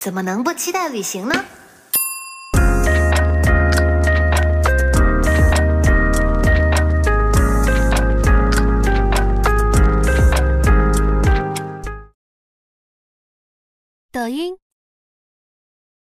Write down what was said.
怎么能不期待旅行呢？ 抖音。